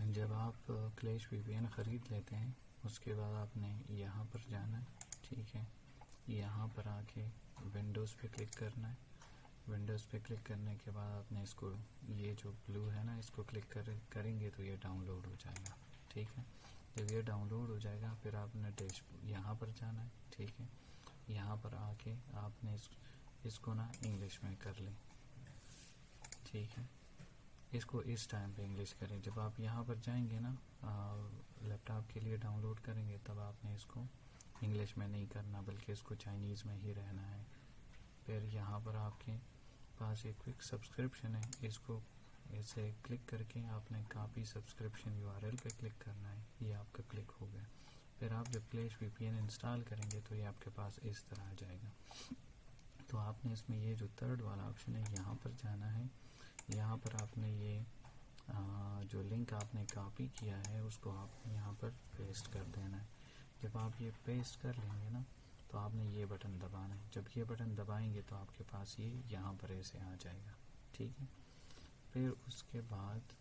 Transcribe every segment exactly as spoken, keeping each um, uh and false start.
जब आप clash VPN ख़रीद लेते हैं उसके बाद आपने यहाँ पर जाना है, ठीक है। यहाँ पर आके विंडोज़ पे क्लिक करना है। विंडोज़ पे क्लिक करने के बाद आपने इसको, ये जो ब्लू है ना, इसको क्लिक कर करेंगे तो ये डाउनलोड हो जाएगा, ठीक है। जब ये डाउनलोड हो जाएगा फिर आपने डैश यहाँ पर जाना है, ठीक है। यहाँ पर आके आपने इस, इसको ना इंग्लिश में कर लें, ठीक है। इसको इस टाइम पे इंग्लिश करें। जब आप यहाँ पर जाएंगे ना लैपटॉप के लिए डाउनलोड करेंगे, तब आपने इसको इंग्लिश में नहीं करना बल्कि इसको चाइनीज़ में ही रहना है। फिर यहाँ पर आपके पास एक क्विक सब्सक्रिप्शन है, इसको ऐसे क्लिक करके आपने कॉपी सब्सक्रिप्शन यूआरएल पे क्लिक करना है। ये आपका क्लिक हो गया। फिर आप जब क्लैश वीपीएन इंस्टॉल करेंगे तो ये आपके पास इस तरह आ जाएगा। तो आपने इसमें ये जो थर्ड वाला ऑप्शन है यहाँ पर जाना है। यहाँ पर आपने ये आ, जो लिंक आपने कॉपी किया है उसको आप यहाँ पर पेस्ट कर देना है। जब आप ये पेस्ट कर लेंगे ना तो आपने ये बटन दबाना है। जब ये बटन दबाएंगे तो आपके पास ये यहाँ पर ऐसे आ जाएगा, ठीक है। फिर उसके बाद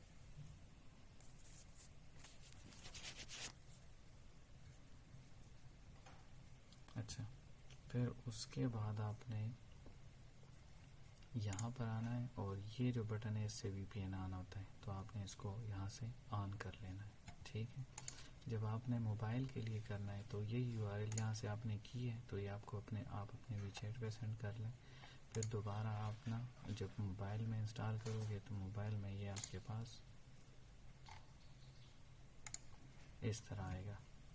अच्छा फिर उसके बाद आपने यहाँ पर आना है और ये जो बटन है इससे वीपीएन ऑन होता है, तो आपने इसको यहाँ से ऑन कर लेना है, ठीक है। जब आपने मोबाइल के लिए करना है तो ये यूआरएल यहाँ से आपने की है तो ये आपको अपने आप अपने वीचैट पे सेंड कर लें। फिर दोबारा आप ना जब मोबाइल में इंस्टॉल करोगे तो मोबाइल में ये आपके पास इस तरह आएगा।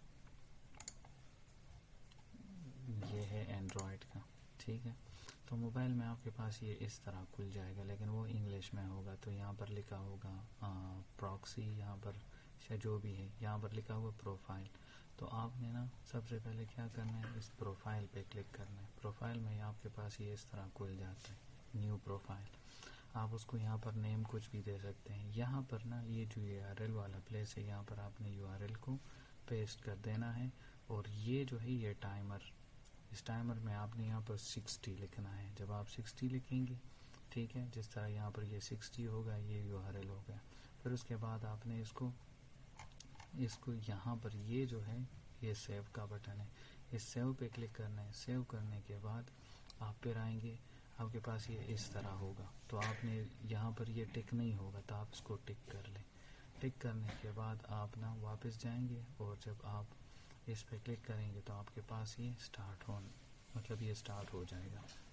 ये है एंड्रॉयड का, ठीक है। तो मोबाइल में आपके पास ये इस तरह खुल जाएगा, लेकिन वो इंग्लिश में होगा। तो यहाँ पर लिखा होगा प्रॉक्सी, यहाँ पर जो भी है यहाँ पर लिखा हुआ प्रोफाइल। तो आपने ना सबसे पहले क्या करना है, इस प्रोफाइल पे क्लिक करना है। प्रोफाइल में आपके पास ये इस तरह खुल जाता है, न्यू प्रोफाइल। आप उसको यहाँ पर नेम कुछ भी दे सकते हैं। यहाँ पर ना ये जो यूआरएल वाला प्लेस है यहाँ पर आपने यूआरएल को पेस्ट कर देना है। और ये जो है ये टाइमर, इस टाइमर में आपने यहाँ पर सिक्सटी लिखना है। जब आप सिक्सटी लिखेंगे, ठीक है, जिस तरह यहाँ पर ये सिक्सटी होगा ये यूआरएल हो गया। फिर उसके बाद आपने इसको इसको यहाँ पर ये जो है ये सेव का बटन है, इस सेव पे क्लिक करना है। सेव करने के बाद आप फिर आएंगे, आपके पास ये इस तरह होगा। तो आपने यहाँ पर ये टिक नहीं होगा तो आप इसको टिक कर लें। टिक करने के बाद आप ना वापस जाएंगे और जब आप इस पे क्लिक करेंगे तो आपके पास ये स्टार्ट हो मतलब ये स्टार्ट हो जाएगा।